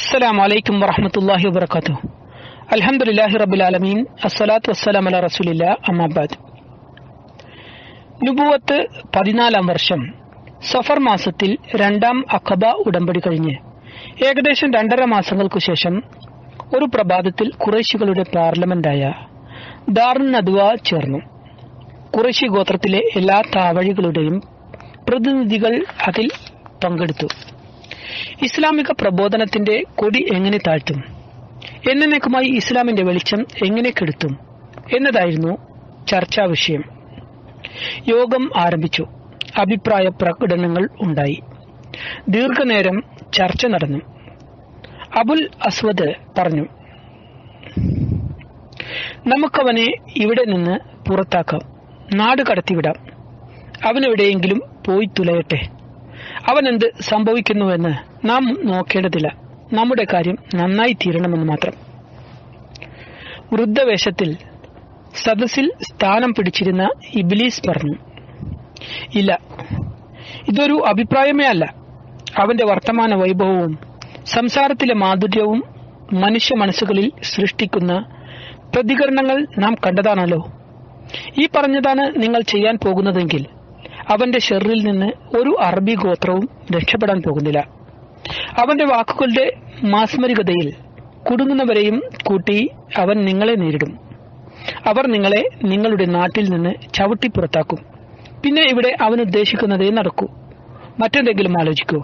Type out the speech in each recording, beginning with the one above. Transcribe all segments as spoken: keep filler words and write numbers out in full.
السلام عليكم ورحمة الله وبركاته. الحمد لله رب العالمين. الصلاة والسلام على رسول الله. أما بعد. നുബുവത്ത് പതിനാലാം വർഷം സഫർ മാസത്തിൽ രണ്ടാം അഖബ ഉടമ്പടി കഴിഞ്ഞ് ഏകദേശം രണ്ടര മാസങ്ങൾക്കു ശേഷം ഒരു പ്രഭാതത്തിൽ ഖുറൈശികളുടെ പാർലമെന്റായ ദാറുൻ നദ്വ ചേർന്നു. ഖുറൈശി ഗോത്രത്തിലെ എല്ലാ താവഴികളുടെയും പ്രതിനിധികൾ അതിൽ പങ്കെടുത്തു. ഇസ്ലാമിക പ്രബോധനത്തിന്റെ കൊടി എങ്ങനെ താഴ്ത്തും, എന്നേക്കുമായി ഇസ്ലാമിന്റെ വെളിച്ചം എങ്ങനെ കെടുത്തും എന്നതായിരുന്നു ചർച്ചാ വിഷയം. യോഗം ആരംഭിച്ചു. അഭിപ്രായ പ്രകടനങ്ങൾ ഉണ്ടായി. ദീർഘനേരം ചർച്ച നടന്നു. അബുൽ അസ്വദ് പറഞ്ഞു, നമുക്കവനെ ഇവിടെ നിന്ന് പുറത്താക്കാം, നാട് കടത്തിവിടാം. അവനെവിടെയെങ്കിലും പോയി തുലയട്ടെ. അവനെന്ത് സംഭവിക്കുന്നുവെന്ന് നാം നോക്കേണ്ടതില്ല. നമ്മുടെ കാര്യം നന്നായി തീരണമെന്ന് മാത്രം. വൃദ്ധവേഷത്തിൽ സദസ്സിൽ സ്ഥാനം പിടിച്ചിരുന്ന ഇബ്ലീസ് പറഞ്ഞു, ഇല്ല, ഇതൊരു അഭിപ്രായമേ അല്ല. അവന്റെ വർത്തമാന വൈഭവവും സംസാരത്തിലെ മാധുര്യവും മനുഷ്യ മനസ്സുകളിൽ സൃഷ്ടിക്കുന്ന പ്രതികരണങ്ങൾ നാം കണ്ടതാണല്ലോ. ഈ പറഞ്ഞതാണ് നിങ്ങൾ ചെയ്യാൻ പോകുന്നതെങ്കിൽ അവന്റെ ഷെറിൽ നിന്ന് ഒരു അറബി ഗോത്രവും രക്ഷപ്പെടാൻ പോകുന്നില്ല. അവന്റെ വാക്കുകളുടെ മാസ്മരികതയിൽ കുടുങ്ങുന്നവരെയും കൂട്ടി അവൻ നിങ്ങളെ നേരിടും. അവർ നിങ്ങളെ നിങ്ങളുടെ നാട്ടിൽ നിന്ന് ചവിട്ടി പുറത്താക്കും. പിന്നെ ഇവിടെ അവൻ ഉദ്ദേശിക്കുന്നതേ നടക്കൂ. മറ്റെന്തെങ്കിലും ആലോചിക്കൂ.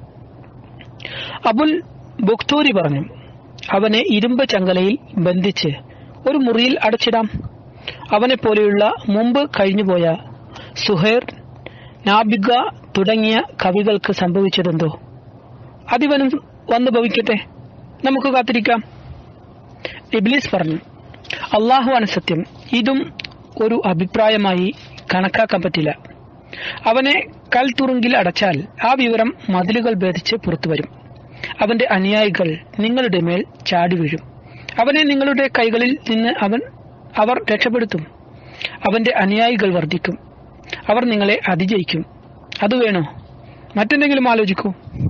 അബുൽ ബുഖ്തൂരി പറഞ്ഞു, അവനെ ഇരുമ്പ് ചങ്ങലയിൽ ബന്ധിച്ച് ഒരു മുറിയിൽ അടച്ചിടാം. അവനെ പോലെയുള്ള മുമ്പ് കഴിഞ്ഞുപോയ സുഹൈർ, നാബിഗ തുടങ്ങിയ കവികൾക്ക് സംഭവിച്ചതെന്തോ അതിവനും വന്നു ഭവിക്കട്ടെ. നമുക്ക് കാത്തിരിക്കാം. ഇബ്ലീസ് പറഞ്ഞു, അള്ളാഹുവാണ് സത്യം. ഇതും ഒരു അഭിപ്രായമായി കണക്കാക്കാൻ പറ്റില്ല. അവനെ കൽത്തുറുങ്കിൽ അടച്ചാൽ ആ വിവരം മതിലുകൾ ഭേദിച്ച് പുറത്തുവരും. അവന്റെ അനുയായികൾ നിങ്ങളുടെ മേൽ ചാടി വീഴും. അവനെ നിങ്ങളുടെ കൈകളിൽ നിന്ന് അവൻ അവർ രക്ഷപ്പെടുത്തും. അവന്റെ അനുയായികൾ വർദ്ധിക്കും. അവർ നിങ്ങളെ അതിജയിക്കും. അത് വേണോ? മറ്റെന്തെങ്കിലും ആലോചിക്കൂ.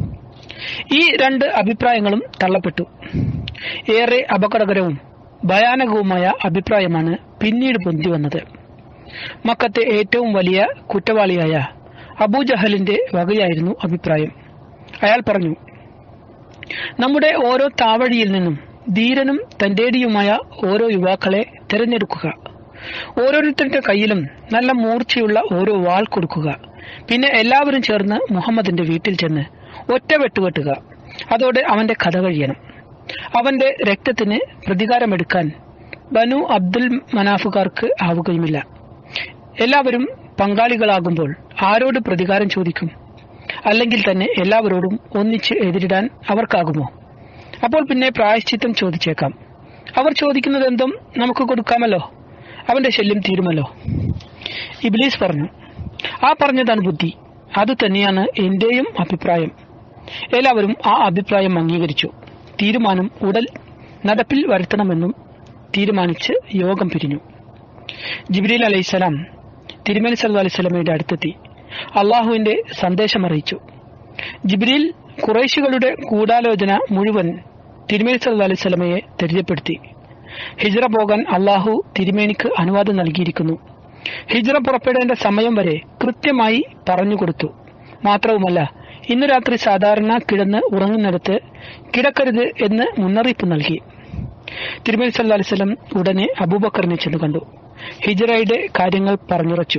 ഈ രണ്ട് അഭിപ്രായങ്ങളും തള്ളപ്പെട്ടു. ഏറെ അപകടകരവും ഭയാനകവുമായ അഭിപ്രായമാണ് പിന്നീട് പൊന്തി വന്നത്. മക്കത്തെ ഏറ്റവും വലിയ കുറ്റവാളിയായ അബൂജഹലിന്റെ വകയായിരുന്നു അഭിപ്രായം. അയാൾ പറഞ്ഞു, നമ്മുടെ ഓരോ താവഴിയിൽ നിന്നും ധീരനും തന്റേടിയുമായ ഓരോ യുവാക്കളെ തിരഞ്ഞെടുക്കുക. ഓരോരുത്തരുടെ കയ്യിലും നല്ല മൂർച്ചയുള്ള ഓരോ വാൾ കൊടുക്കുക. പിന്നെ എല്ലാവരും ചേർന്ന് മുഹമ്മദിന്റെ വീട്ടിൽ ചെന്ന് ഒറ്റ വെട്ടുവെട്ടുക. അതോടെ അവന്റെ കഥ കഴിയണം. അവന്റെ രക്തത്തിന് പ്രതികാരമെടുക്കാൻ ബനു അബ്ദുൽ മനാഫുകാർക്ക് ആവുകയുമില്ല. എല്ലാവരും പങ്കാളികളാകുമ്പോൾ ആരോട് പ്രതികാരം ചോദിക്കും? അല്ലെങ്കിൽ തന്നെ എല്ലാവരോടും ഒന്നിച്ച് എതിരിടാൻ അവർക്കാകുമോ? അപ്പോൾ പിന്നെ പ്രായശ്ചിത്തം ചോദിച്ചേക്കാം. അവർ ചോദിക്കുന്നതെന്തും നമുക്ക് കൊടുക്കാമല്ലോ. അവന്റെ ശല്യം തീരുമല്ലോ. ഇബ്ലീസ് പറഞ്ഞു, ആ പറഞ്ഞതാണ് ബുദ്ധി. അത് തന്നെയാണ് എന്റെയും അഭിപ്രായം. എല്ലാവരും ആ അഭിപ്രായം അംഗീകരിച്ചു. തീരുമാനം ഉടൻ നടപ്പിൽ വരുത്തണമെന്നും തീരുമാനിച്ച് യോഗം പിരിഞ്ഞു. ജിബ്രീൽ അലൈഹിസ്സലാം തിരുമേനി സല്ലല്ലാഹു അലൈഹി വസല്ലമയുടെ അടുത്തെത്തി അള്ളാഹുവിന്റെ സന്ദേശമറിയിച്ചു. ജിബ്രീൽ ഖുറൈശികളുടെ ഗൂഢാലോചന മുഴുവൻ തിരുമേനി സല്ലല്ലാഹു അലൈഹി വസല്ലമയെ തെര്യപ്പെടുത്തി. ഹിജ്റ പോകാൻ അള്ളാഹു തിരുമേനിക്ക് അനുവാദം നൽകിയിരിക്കുന്നു. ഹിജ്റ പുറപ്പെടേണ്ട സമയം വരെ കൃത്യമായി പറഞ്ഞുകൊടുത്തു. മാത്രവുമല്ല, ഇന്നു രാത്രി സാധാരണ കിടന്ന് ഉറങ്ങുന്നിടത്ത് കിടക്കരുത് എന്ന് മുന്നറിയിപ്പ് നൽകി. തിരുമേനി സല്ലല്ലാഹു അലൈഹി വസല്ലം ഉടനെ അബൂബക്കറിനെ ചെന്ന് കണ്ടു. ഹിജ്റയുടെ കാര്യങ്ങൾ പറഞ്ഞുറച്ചു.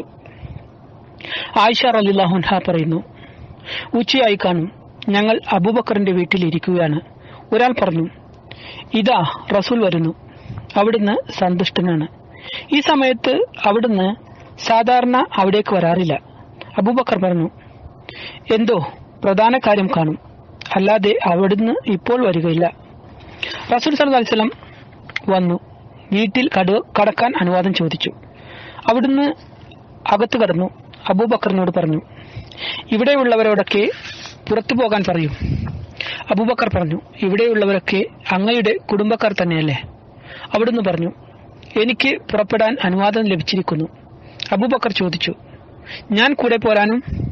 ആയിഷ റളിയല്ലാഹു അൻഹ പറയുന്നു, ഉച്ചയായി കാണും, ഞങ്ങൾ അബൂബക്കറിന്റെ വീട്ടിൽ ഇരിക്കുകയാണ്. ഒരാൾ പറഞ്ഞു, ഇതാ റസൂൽ വരുന്നു. അവിടുന്ന് സന്തുഷ്ടനാണ്. ഈ സമയത്ത് അവിടുന്ന് സാധാരണ അവിടേക്ക് വരാറില്ല. അബൂബക്കർ പറഞ്ഞു, എന്തോ പ്രധാന കാര്യം കാണും, അല്ലാതെ അവിടുന്ന് ഇപ്പോൾ വരികയില്ല. റസൂൽ സല്ലല്ലാഹു അലൈഹി വസല്ലം വന്നു. വീട്ടിൽ കടക്കാൻ അനുവാദം ചോദിച്ചു. അവിടുന്ന് അകത്തു കടന്നു. അബൂബക്കറിനോട് പറഞ്ഞു, ഇവിടെയുള്ളവരോടൊക്കെ പുറത്തു പോകാൻ പറയൂ. അബൂബക്കർ പറഞ്ഞു, ഇവിടെയുള്ളവരൊക്കെ അങ്ങയുടെ കുടുംബക്കാർ തന്നെയല്ലേ? അവിടുന്ന് പറഞ്ഞു, എനിക്ക് പുറപ്പെടാൻ അനുവാദം ലഭിച്ചിരിക്കുന്നു. അബൂബക്കർ ചോദിച്ചു, ഞാൻ കൂടെ പോരാനും?